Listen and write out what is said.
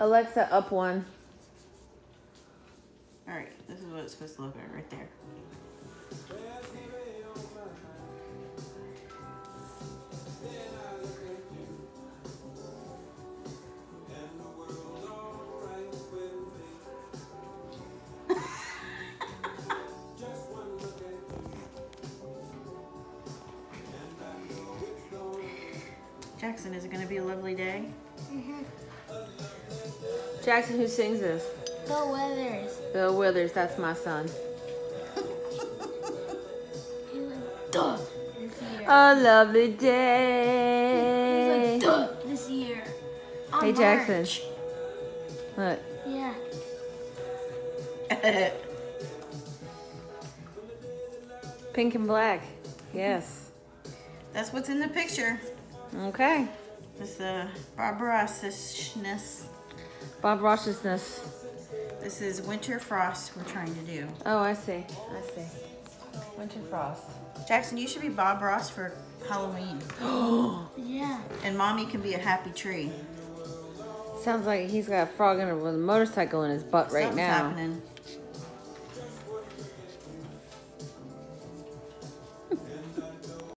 Alexa, up one. All right, this is what it's supposed to look like right there. Jackson, is it going to be a lovely day? Jackson, who sings this? Bill Withers. Bill Withers, that's my son. He went, duh, this year. A lovely day. He's like, duh, this year. On Hey, Jackson. March. Look. Yeah. Pink and black. Yes. That's what's in the picture. Okay. This Bob Ross-ishness. Bob Ross's. This is Winter Frost we're trying to do. Oh, I see. Winter Frost. Jackson, you should be Bob Ross for Halloween. Yeah. And Mommy can be a happy tree. Sounds like he's got a frog with a motorcycle in his butt right Something's now. happening.